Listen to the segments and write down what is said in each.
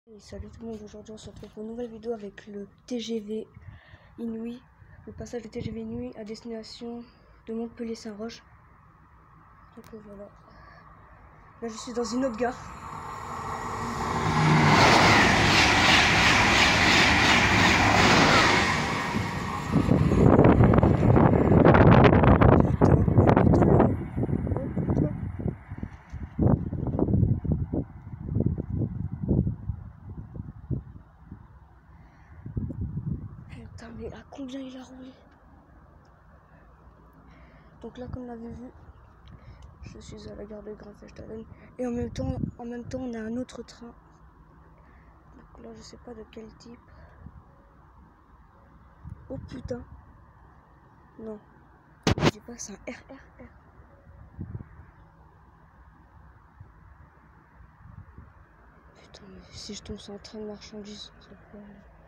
Et salut tout le monde, aujourd'hui on se retrouve pour une nouvelle vidéo avec le TGV Inouï, le passage du TGV Inouï à destination de Montpellier-Saint-Roch. Donc voilà, là je suis dans une autre gare. Putain, mais à combien il a roulé? Donc là, comme vous l'avez vu, je suis à la gare de Grafenstaden et en même temps on a un autre train. Donc là, je sais pas de quel type. Oh putain, non, je dis pas que c'est un RRR. Putain, mais si je tombe sur un train de marchandises, c'est quoi?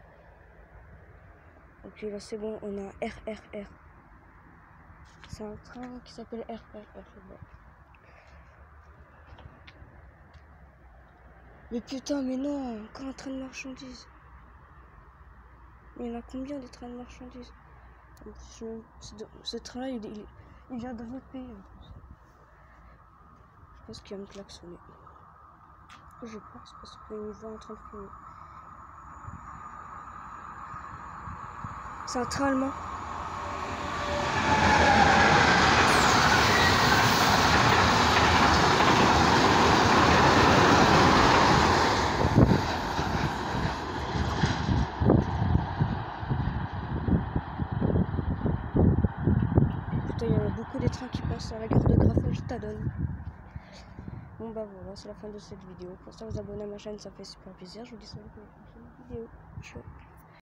Ok, là c'est bon, on a un RRR. C'est un train qui s'appelle RRR. Mais putain, mais non, encore un train de marchandises. Mais il y en a combien des trains de marchandises? Ce train-là, il vient d'un autre pays. Je pense qu'il va me klaxonner. Je pense parce qu'il me voit en train de filmer. C'est un train allemand. Putain, il y en a beaucoup des trains qui passent à la gare de Grafenstaden. Bon bah voilà, c'est la fin de cette vidéo. Pensez à vous abonner à ma chaîne, ça fait super plaisir. Je vous dis salut pour la prochaine vidéo. Ciao.